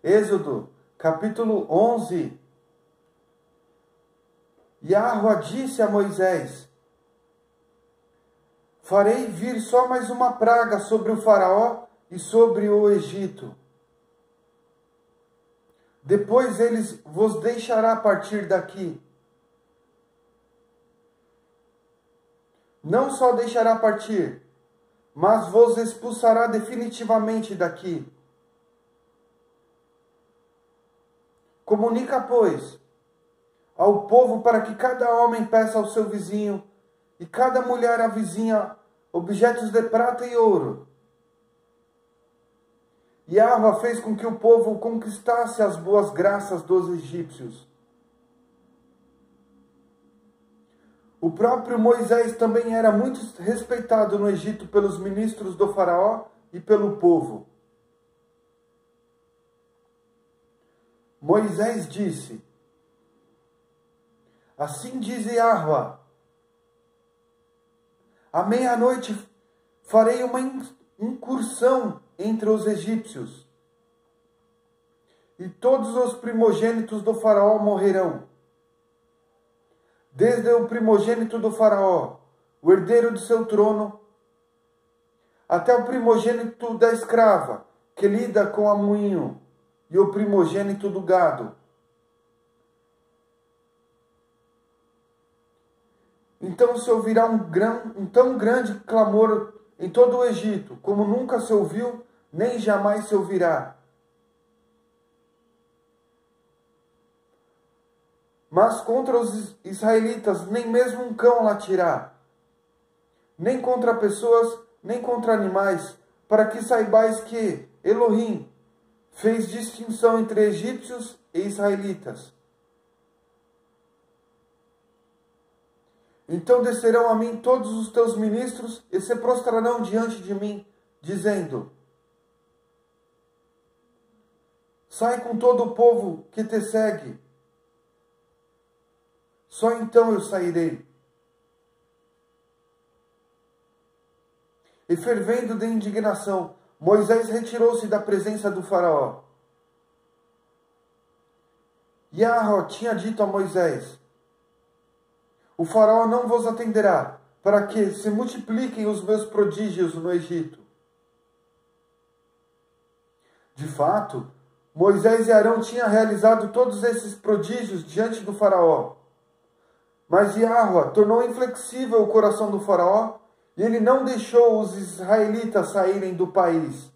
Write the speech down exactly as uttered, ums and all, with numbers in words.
Êxodo, capítulo onze. Yahveh disse a Moisés: farei vir só mais uma praga sobre o faraó e sobre o Egito. Depois eles vos deixará partir daqui. Não só deixará partir, mas vos expulsará definitivamente daqui. Comunica, pois, ao povo para que cada homem peça ao seu vizinho e cada mulher à vizinha objetos de prata e ouro. Yahveh fez com que o povo conquistasse as boas graças dos egípcios. O próprio Moisés também era muito respeitado no Egito pelos ministros do faraó e pelo povo. Moisés disse: assim diz Yahveh, à meia-noite farei uma incursão entre os egípcios, e todos os primogênitos do faraó morrerão. Desde o primogênito do faraó, o herdeiro de seu trono, até o primogênito da escrava, que lida com a moinho, e o primogênito do gado. Então se ouvirá um, gran, um tão grande clamor em todo o Egito, como nunca se ouviu, nem jamais se ouvirá. Mas contra os israelitas nem mesmo um cão latirá, nem contra pessoas, nem contra animais, para que saibais que Elohim fez distinção entre egípcios e israelitas. Então descerão a mim todos os teus ministros e se prostrarão diante de mim, dizendo: sai com todo o povo que te segue. Só então eu sairei. E fervendo de indignação, Moisés retirou-se da presença do faraó. Yahveh tinha dito a Moisés: o faraó não vos atenderá, para que se multipliquem os meus prodígios no Egito. De fato, Moisés e Arão tinham realizado todos esses prodígios diante do faraó. Mas Yahveh tornou inflexível o coração do faraó, e ele não deixou os israelitas saírem do país.